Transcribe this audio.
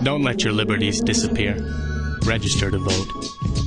Don't let your liberties disappear. Register to vote.